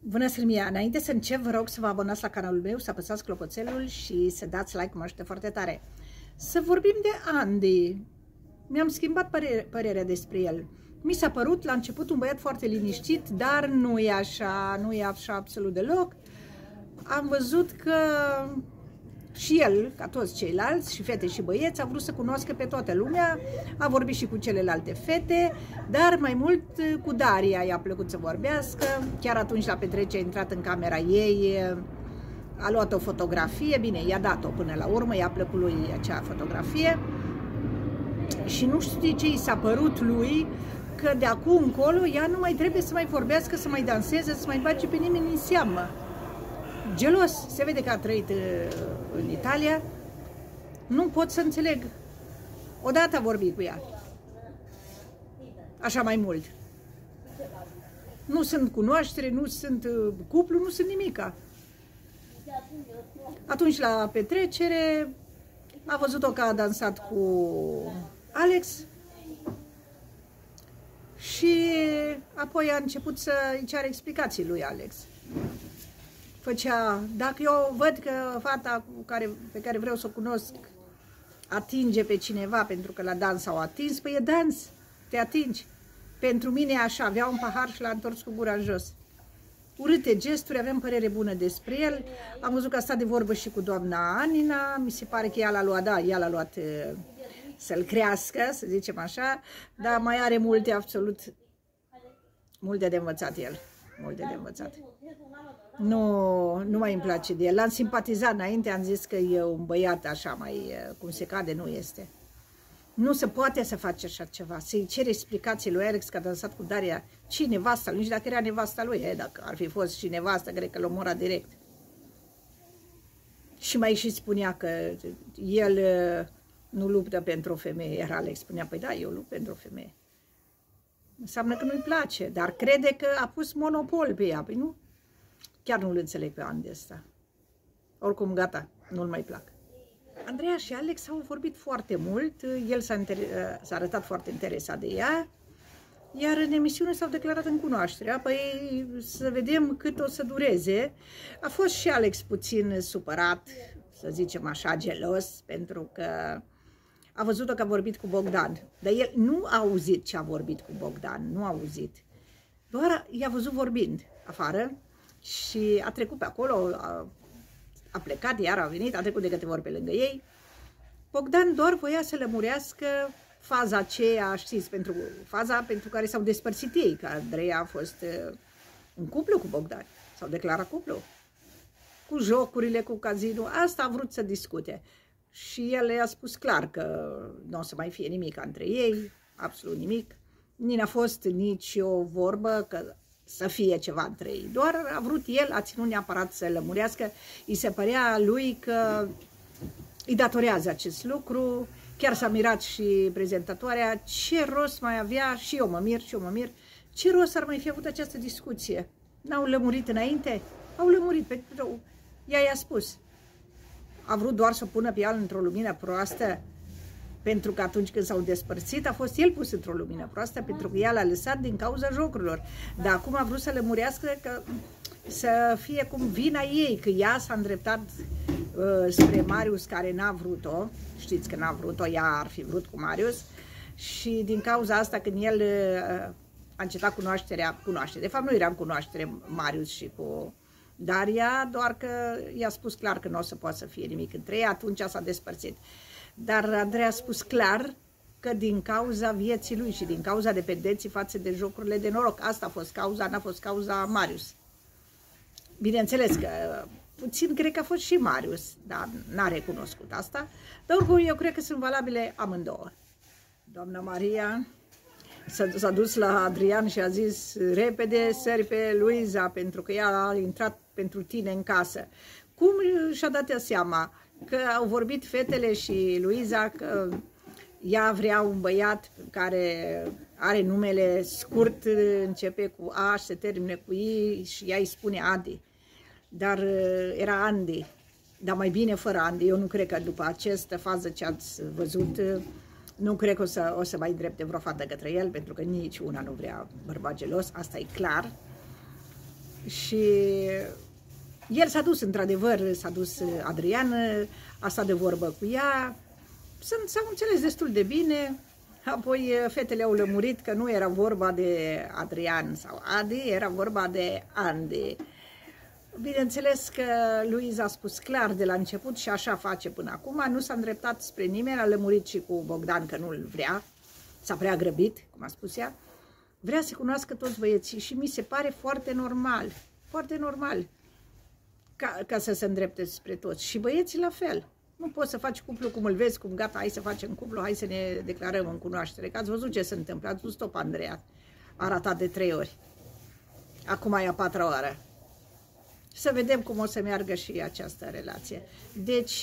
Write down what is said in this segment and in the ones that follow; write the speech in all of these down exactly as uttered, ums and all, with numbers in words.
Bună, Sârmia! Înainte să încep, vă rog să vă abonați la canalul meu, să apăsați clopoțelul și să dați like, mă ajută foarte tare. Să vorbim de Andy. Mi-am schimbat părere, părerea despre el. Mi s-a părut la început un băiat foarte liniștit, dar nu e așa, nu e așa absolut deloc. Am văzut că și el, ca toți ceilalți, și fete și băieți, a vrut să cunoască pe toată lumea, a vorbit și cu celelalte fete, dar mai mult cu Daria i-a plăcut să vorbească. Chiar atunci la petrecere a intrat în camera ei, a luat o fotografie, bine, i-a dat-o până la urmă, i-a plăcut lui acea fotografie și nu știu de ce i s-a părut lui că de acum încolo ea nu mai trebuie să mai vorbească, să mai danseze, să mai bage pe nimeni în seamă. Gelos, se vede că a trăit în Italia, nu pot să înțeleg. Odată a vorbit cu ea, așa mai mult. Nu sunt cunoaștere, nu sunt cuplu, nu sunt nimica. Atunci la petrecere a văzut-o că a dansat cu Alex și apoi a început să îi ceară explicații lui Alex. Făcea, dacă eu văd că fata cu care, pe care vreau să o cunosc atinge pe cineva pentru că la dans s-au atins, păi e dans, te atingi. Pentru mine așa, avea un pahar și l-a întors cu gura în jos. Urâte gesturi, aveam părere bună despre el. Am văzut că a stat de vorbă și cu doamna Anina, mi se pare că ea l-a luat, da, ea l-a luat să-l crească, să zicem așa, dar mai are multe, absolut, multe de învățat el, multe de învățat. Nu, nu mai îmi place de el. L-am simpatizat înainte, am zis că e un băiat așa mai, cum se cade, nu este. Nu se poate să faci așa ceva, să-i cere explicații lui Alex că a dansat cu Daria. Ce nevasta lui? Nici dacă era nevasta lui, e, dacă ar fi fost și nevasta, cred că l-o omora direct. Și mai și spunea că el nu luptă pentru o femeie, iar Alex spunea, păi da, eu lupt pentru o femeie. Înseamnă că nu-i place, dar crede că a pus monopol pe ea, păi nu? Chiar nu-l înțeleg pe Andy ăsta. Oricum, gata, nu-l mai plac. Andreea și Alex au vorbit foarte mult, el s-a arătat foarte interesat de ea, iar în emisiune s-au declarat în cunoaștere. Apoi să vedem cât o să dureze. A fost și Alex puțin supărat, să zicem așa, gelos, pentru că a văzut-o că a vorbit cu Bogdan. Dar el nu a auzit ce a vorbit cu Bogdan, nu a auzit. Doar i-a văzut vorbind afară și a trecut pe acolo, a, a plecat, iar a venit, a trecut de câteva ori pe lângă ei. Bogdan doar voia să lămurească faza aceea, știți, pentru faza pentru care s-au despărțit ei, că Andreea a fost uh, în cuplu cu Bogdan, s-au declarat cuplu, cu jocurile, cu casino, asta a vrut să discute. Și el i-a spus clar că nu o să mai fie nimic între ei, absolut nimic, nici n-a fost nici o vorbă că să fie ceva între ei, doar a vrut el, a ținut neapărat să lămurească, îi se părea lui că îi datorează acest lucru. Chiar s-a mirat și prezentatoarea, ce rost mai avea, și eu mă mir, și eu mă mir, ce rost ar mai fi avut această discuție? N-au lămurit înainte? Au lămurit, pentru ea i-a spus. A vrut doar să pună pe ea într-o lumină proastă, pentru că atunci când s-au despărțit, a fost el pus într-o lumină proastă, pentru că ea l-a lăsat din cauza jocurilor. Dar acum a vrut să lămurească că să fie cum vina ei, că ea s-a îndreptat uh, spre Marius, care n-a vrut-o. Știți că n-a vrut-o, ea ar fi vrut cu Marius. Și din cauza asta, când el uh, a încetat cunoașterea, cunoaște, de fapt nu era în cunoaștere Marius și cu Daria, doar că i-a spus clar că nu o să poată să fie nimic între ei, atunci s-a despărțit. Dar Andrei a spus clar că din cauza vieții lui și din cauza dependenții față de jocurile de noroc, asta a fost cauza, n-a fost cauza Marius. Bineînțeles că puțin cred că a fost și Marius, dar n-a recunoscut asta, dar oricum eu cred că sunt valabile amândouă. Doamna Maria s-a dus la Adrian și a zis repede sări pe Luiza pentru că ea a intrat pentru tine în casă. Cum și-a dat ea seama că au vorbit fetele și Luiza că ea vrea un băiat care are numele scurt, începe cu A și se termine cu I și ea îi spune Adi. Dar era Andy, dar mai bine fără Andy. Eu nu cred că după această fază ce ați văzut, nu cred că o să, o să mai îndrepte vreo fată către el, pentru că nici una nu vrea bărbat gelos, asta e clar. Și el s-a dus, într-adevăr, s-a dus Adrian, a stat de vorbă cu ea, s-au înțeles destul de bine, apoi fetele au lămurit că nu era vorba de Adrian sau Adi, era vorba de Andy. Bineînțeles că Luiza a spus clar de la început și așa face până acum, nu s-a îndreptat spre nimeni, a lămurit și cu Bogdan că nu-l vrea, s-a prea grăbit, cum a spus ea, vrea să cunoască toți băieții și mi se pare foarte normal, foarte normal ca, ca să se îndrepte spre toți și băieții la fel. Nu poți să faci cuplu cum îl vezi, cum gata, hai să facem cuplu, hai să ne declarăm în cunoaștere, că ați văzut ce se întâmplă, ați văzut-o pe Andreea, a ratat de trei ori, acum e a patra oară. Să vedem cum o să meargă și această relație. Deci,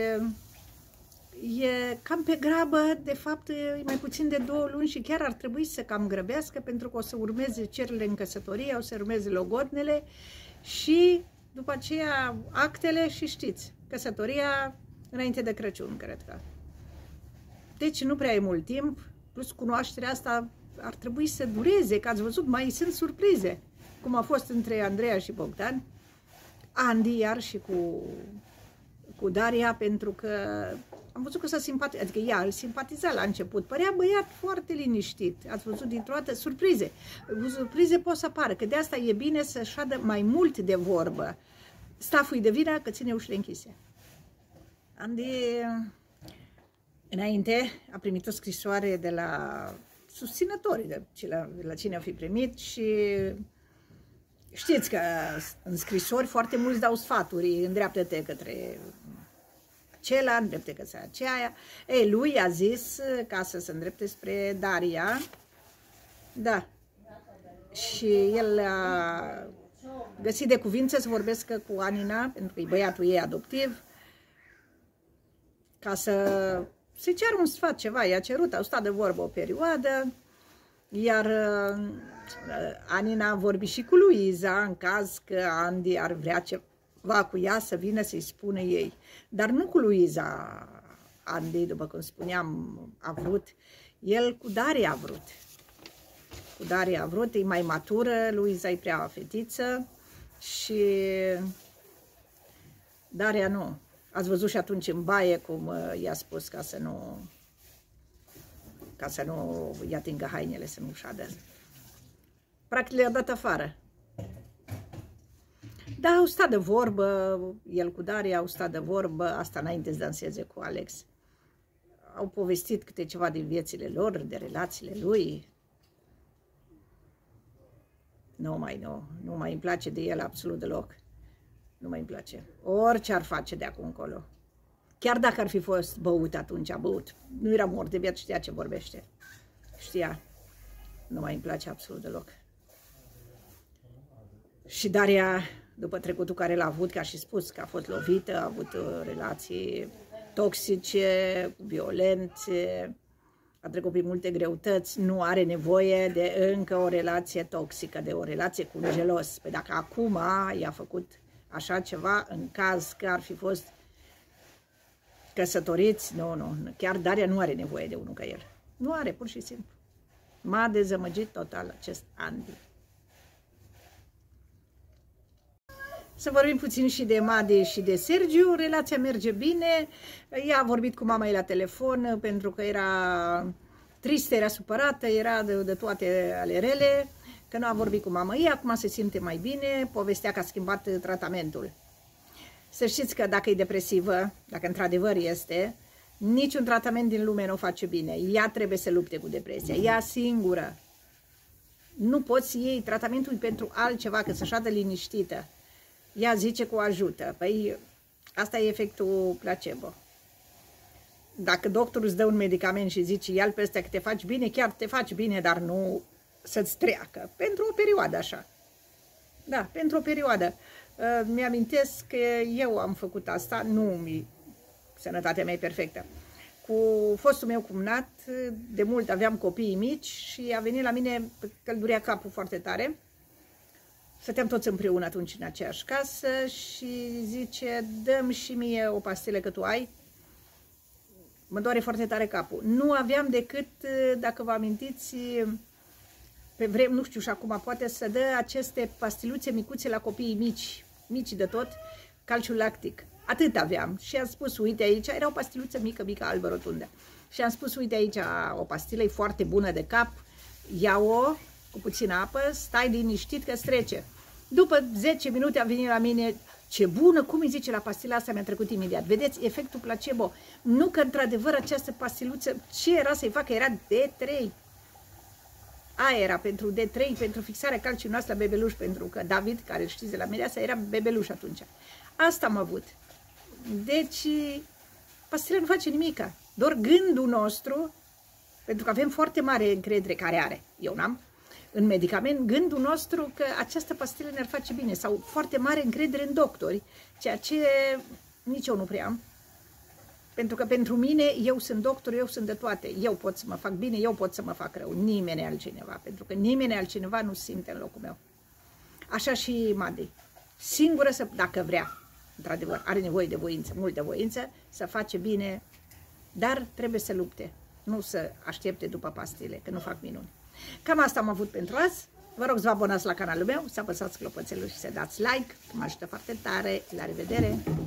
e cam pe grabă, de fapt, e mai puțin de două luni și chiar ar trebui să cam grăbească, pentru că o să urmeze cererile în căsătorie, o să urmeze logodnele și după aceea actele și știți, căsătoria înainte de Crăciun, cred că. Deci nu prea e mult timp, plus cunoașterea asta ar trebui să dureze, că ați văzut, mai sunt surprize, cum a fost între Andreea și Bogdan, Andy iar și cu, cu Daria, pentru că am văzut că s-a simpatizat, adică ea îl simpatiza la început, părea băiat foarte liniștit, ați văzut dintr-o dată surprize, surprize pot să apară, că de asta e bine să șadă mai mult de vorbă, staful-i de vină că ține ușile închise. Andy, înainte, a primit o scrisoare de la susținătorii, de la, de la cine a fi primit și știți că în scrisori foarte mulți dau sfaturi, îndreaptă-te către acela, îndrepte către aceea. Ei, lui a zis ca să se îndrepte spre Daria, da, și el a găsit de cuvință să vorbească cu Anina, pentru că e băiatul ei adoptiv, ca să se ceară un sfat, ceva, i-a cerut, au stat de vorbă o perioadă, iar uh, Anina a vorbit și cu Luiza, în caz că Andy ar vrea ceva cu ea, să vină să-i spună ei. Dar nu cu Luiza, Andy, după cum spuneam, a vrut, el cu Daria a vrut. Cu Daria a vrut, e mai matură, Luiza e prea fetiță și Daria nu. Ați văzut și atunci în baie cum uh, i-a spus ca să nu... ca să nu îi atingă hainele, să nu șadă. Practic le-a dat afară. Da, au stat de vorbă, el cu Daria au stat de vorbă, asta înainte să danseze cu Alex. Au povestit câte ceva din viețile lor, de relațiile lui. Nu mai, nu, nu mai îmi place de el absolut deloc. Nu mai îmi place. Orice ar face de acum încolo. Chiar dacă ar fi fost băut atunci, a băut. Nu era mort de beat, știa ce vorbește. Știa. Nu mai îmi place absolut deloc. Și Daria, după trecutul care l-a avut, ca și spus că a fost lovită, a avut relații toxice, violente, a trecut prin multe greutăți, nu are nevoie de încă o relație toxică, de o relație cu un gelos. Păi dacă acum i-a făcut așa ceva, în caz că ar fi fost căsătoriți, nu, nu, chiar Daria nu are nevoie de unul ca el. Nu are, pur și simplu. M-a dezamăgit total acest Andy. Să vorbim puțin și de Made și de Sergiu. Relația merge bine. Ea a vorbit cu mama ei la telefon pentru că era tristă, era supărată, era de, de toate ale rele, că nu a vorbit cu mama ei. Acum se simte mai bine, povestea că a schimbat tratamentul. Să știți că dacă e depresivă, dacă într-adevăr este, niciun tratament din lume nu o face bine. Ea trebuie să lupte cu depresia, ea singură. Nu poți iei tratamentul pentru altceva, că să șadă liniștită. Ea zice că o ajută. Păi asta e efectul placebo. Dacă doctorul îți dă un medicament și zice ia-l pe ăsta că te faci bine, chiar te faci bine, dar nu să-ți treacă. Pentru o perioadă așa. Da, pentru o perioadă. Mi-amintesc că eu am făcut asta, nu mi sănătatea mea e perfectă. Cu fostul meu cumnat, de mult aveam copii mici și a venit la mine că îl durea capul foarte tare. Stăteam toți împreună atunci în aceeași casă și zice, dă-mi și mie o pastilă că tu ai, mă doare foarte tare capul. Nu aveam decât, dacă vă amintiți, pe vreme, nu știu, și acum poate să dă aceste pastiluțe micuțe la copiii mici, mici de tot, calciu lactic. Atât aveam. Și am spus, uite aici, era o pastiluță mică, mică, albă, rotundă. Și am spus, uite aici, o pastilă e foarte bună de cap, ia-o cu puțină apă, stai liniștit că trece. După zece minute a venit la mine, ce bună, cum îi zice la pastila asta, mi-a trecut imediat. Vedeți, efectul placebo. Nu că într-adevăr această pastiluță, ce era să-i facă, era D trei. Aia era pentru D trei, pentru fixarea calciului noastră la bebeluș, pentru că David, care știți de la mine, asta era bebeluș atunci. Asta am avut. Deci, pastila nu face nimica. Doar gândul nostru, pentru că avem foarte mare încredere, care are, eu n-am, în medicament, gândul nostru că această pastilă ne-ar face bine, sau foarte mare încredere în doctori, ceea ce nici eu nu prea am. Pentru că pentru mine, eu sunt doctor, eu sunt de toate, eu pot să mă fac bine, eu pot să mă fac rău, nimeni altcineva, pentru că nimeni altcineva nu simte în locul meu. Așa și Madi, singură, să, dacă vrea, într-adevăr, are nevoie de voință, multă voință, să face bine, dar trebuie să lupte, nu să aștepte după pastile, că nu fac minuni. Cam asta am avut pentru azi. Vă rog să vă abonați la canalul meu, să apăsați clopoțelul și să dați like, că mă ajută foarte tare. La revedere!